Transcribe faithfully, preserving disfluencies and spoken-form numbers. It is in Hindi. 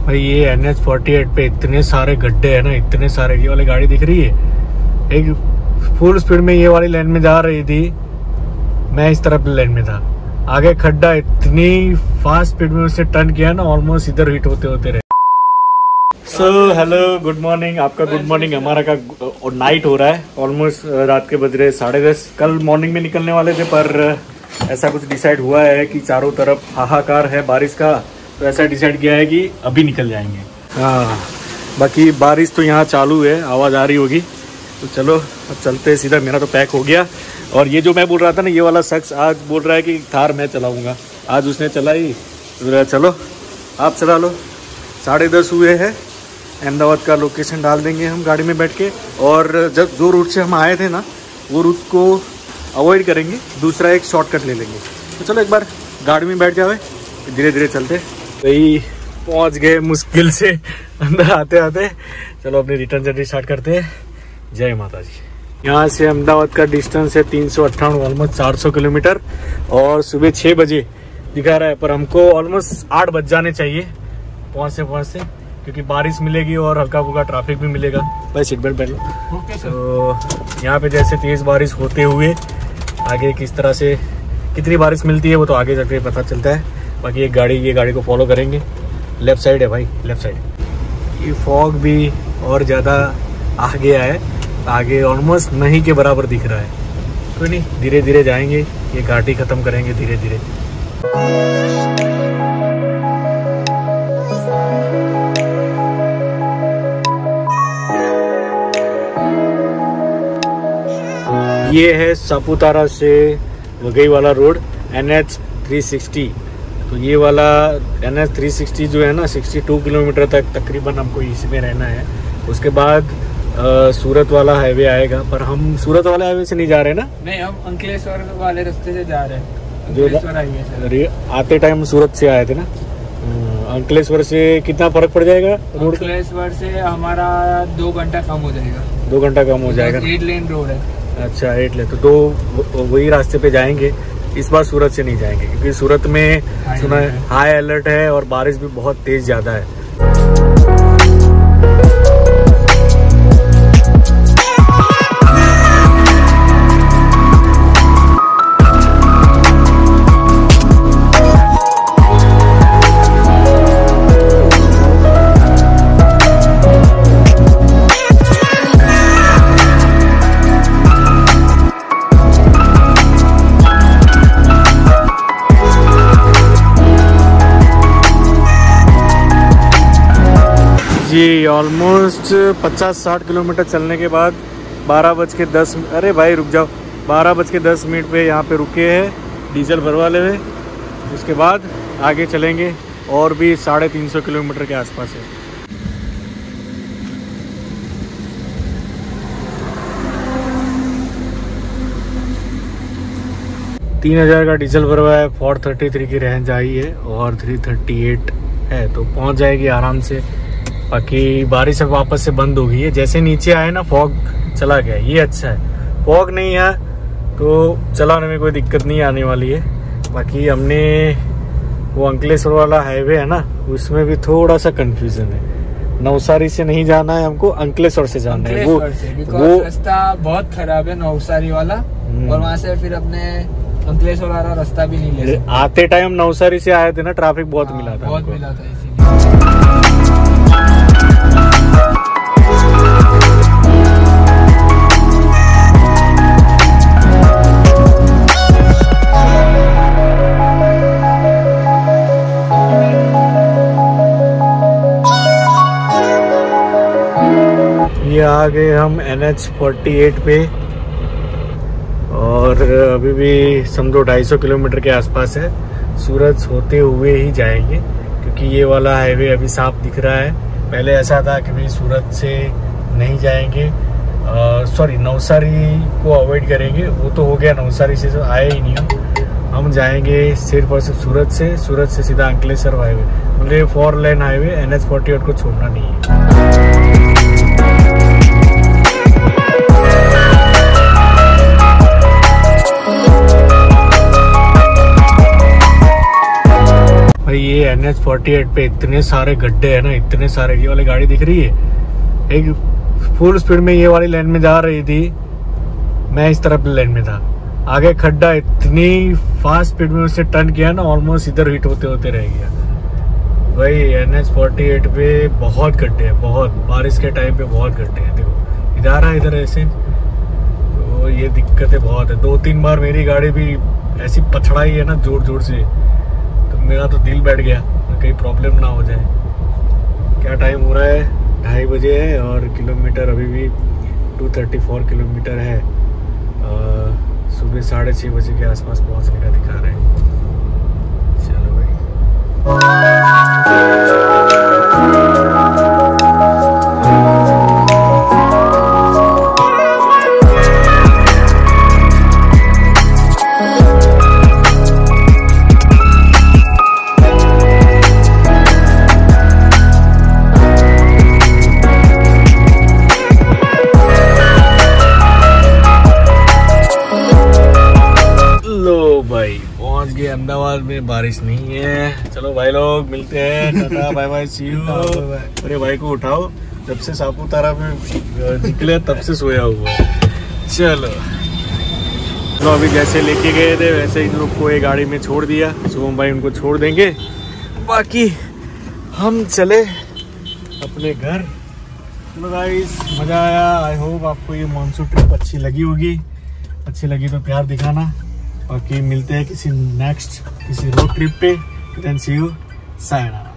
भाई ये एन एच फोर्टी एट पे इतने सारे गड्ढे हैं ना, इतने सारे। ये वाली गाड़ी दिख रही है, एक फुल स्पीड में ये वाली लाइन में जा रही थी, मैं इस तरफ लाइन में था, आगे खड्डा, इतनी फास्ट स्पीड में उसने टर्न किया ना, ऑलमोस्ट इधर हिट होते होते रहे। So hello, good morning. आपका गुड मॉर्निंग, हमारा का नाइट हो रहा है, ऑलमोस्ट रात के बज रहे साढ़े दस। कल मॉर्निंग में निकलने वाले थे, पर ऐसा कुछ डिसाइड हुआ है कि चारों तरफ हाहाकार है बारिश का, तो ऐसा डिसाइड किया है कि अभी निकल जाएंगे। हाँ, बाकी बारिश तो यहाँ चालू है, आवाज़ आ रही होगी। तो चलो अब चलते हैं सीधा। मेरा तो पैक हो गया। और ये जो मैं बोल रहा था ना, ये वाला शख्स आज बोल रहा है कि थार मैं चलाऊँगा, आज उसने चलाई। तो चलो आप चला लो। साढ़े दस हुए हैं, अहमदाबाद का लोकेशन डाल देंगे हम गाड़ी में बैठ के। और जब जो रूट से हम आए थे ना, वो रूट को अवॉइड करेंगे, दूसरा एक शॉर्टकट ले लेंगे। तो चलो एक बार गाड़ी में बैठ जावे, धीरे धीरे चलते। वही पहुंच गए मुश्किल से अंदर आते आते। चलो अपनी रिटर्न जर्नी स्टार्ट करते हैं। जय माता जी। यहाँ से अहमदाबाद का डिस्टेंस है तीन सौ अट्ठावन, ऑलमोस्ट चार सौ किलोमीटर। और सुबह छः बजे दिखा रहा है, पर हमको ऑलमोस्ट आठ बज जाने चाहिए पहुँचते पहुँचते, क्योंकि बारिश मिलेगी और हल्का फुल्का ट्रैफिक भी मिलेगा। भाई सीट बेल्ट पहन लो। तो यहाँ पे जैसे तेज बारिश होते हुए आगे किस तरह से कितनी बारिश मिलती है वो तो आगे जाके पता चलता है। बाकी एक गाड़ी ये गाड़ी को फॉलो करेंगे। लेफ्ट साइड है भाई, लेफ्ट साइड। ये फॉग भी और ज़्यादा आ गया है, आगे ऑलमोस्ट नहीं के बराबर दिख रहा है। कोई नहीं, धीरे धीरे जाएंगे, ये घाटी ख़त्म करेंगे धीरे धीरे। ये है सापुतारा से वघई वाला road, N H three sixty. तो ये वाला एन एच थ्री सिक्सटी जो है ना, बासठ किलोमीटर तक तकरीबन हमको इसमें रहना है। उसके बाद आ, सूरत वाला हाईवे आएगा, पर हम सूरत वाले हाईवे से नहीं जा रहे ना। नहीं, हम अंकलेश्वर वाले रास्ते से जा रहे हैं। अंकलेश्वर हाईवे से आते टाइम सूरत से आए थे ना। अंकलेश्वर से कितना फर्क पड़ जाएगा रोड? अंकलेश्वर से हमारा दो घंटा कम हो जाएगा। दो घंटा कम हो जाएगा। एट लेन रोड है। अच्छा, एट लेन, तो दो वही रास्ते पे जाएंगे। इस बार सूरत से नहीं जाएंगे, क्योंकि सूरत में सुना है हाई अलर्ट है और बारिश भी बहुत तेज ज़्यादा है। जी ऑलमोस्ट पचास साठ किलोमीटर चलने के बाद बारह बज के दस अरे भाई रुक जाओ बारह बज के दस मिनट पे यहाँ पे रुके हैं, डीजल भरवा ले। उसके बाद आगे चलेंगे और भी साढ़े तीन सौ किलोमीटर के आसपास है। तीन हज़ार का डीजल भरवा है, फोर थर्टी थ्री की रेंज आई है और थ्री थर्टी एट है, तो पहुँच जाएगी आराम से। बाकी बारिश अब वापस से बंद हो गई है, जैसे नीचे आए ना फॉग चला गया, ये अच्छा है। फॉग नहीं है तो चलाने में कोई दिक्कत नहीं आने वाली है। बाकी हमने वो अंकलेश्वर वाला हाईवे है ना, उसमें भी थोड़ा सा कंफ्यूजन है। नवसारी से नहीं जाना है हमको, अंकलेश्वर से जाना है। वो वो रास्ता बहुत खराब है नवसारी वाला, और वहाँ से फिर अपने अंकलेश्वर वाला रास्ता भी नहीं ले। आते टाइम नवसारी से आए थे ना, ट्रैफिक बहुत हाँ, मिला था बहुत मिला था इसीलिए। ये आ गए हम एन एच फोर्टी एट पे, और अभी भी समझो ढाई सौ किलोमीटर के आसपास है। सूरत होते हुए ही जाएंगे, क्योंकि ये वाला हाईवे अभी साफ दिख रहा है। पहले ऐसा था कि भाई सूरत से नहीं जाएंगे, सॉरी नवसारी को अवॉइड करेंगे, वो तो हो गया, नवसारी से तो आए ही नहीं हम। हम जाएंगे सिर्फ और सिर्फ सूरत से, सूरत से सीधा अंकलेश्वर हाईवे, मतलब four lane highway N H forty eight को छोड़ना नहीं है। भाई ये एन एच फोर्टी एट पे इतने सारे गड्ढे हैं ना, इतने सारे। ये वाली गाड़ी दिख रही है, एक फुल स्पीड में ये वाली लाइन में जा रही थी, मैं इस तरफ लाइन में था। आगे खड्डा, इतनी फास्ट स्पीड में उसने टर्न किया ना, ऑलमोस्ट इधर हिट होते होते रह गया। भाई एन एच फोर्टी एट पे बहुत गड्ढे हैं, बहुत। बारिश के टाइम पे बहुत गड्ढे हैं। देखो इधर आ इधर ऐसे, तो ये दिक्कतें बहुत है। दो तीन बार मेरी गाड़ी भी ऐसी पछड़ाई है ना जोर जोर से, तो मेरा तो दिल बैठ गया कहीं प्रॉब्लम ना हो जाए। क्या टाइम हो रहा है? ढाई बजे है और किलोमीटर अभी भी दो सौ चौंतीस किलोमीटर है। सुबह साढ़े छः बजे के आसपास पहुंचने का दिखा रहे हैं। चलो भाई, पहुंच गए अहमदाबाद में। बारिश नहीं है। चलो भाई लोग मिलते हैं, tata bye bye, see you. अरे भाई को उठाओ, जब से सापुतारा में निकले तब से सोया हुआ है। चलो तो अभी जैसे लेके गए थे वैसे इन लोग को एक गाड़ी में छोड़ दिया। शुभम भाई उनको छोड़ देंगे, बाकी हम चले अपने घर। चलो गाइस, मजा आया। आई होप आपको ये मानसून ट्रिप अच्छी लगी होगी। अच्छी लगी तो प्यार दिखाना। बाकी मिलते हैं किसी नेक्स्ट किसी रोड ट्रिप पे। Then see you, Saina.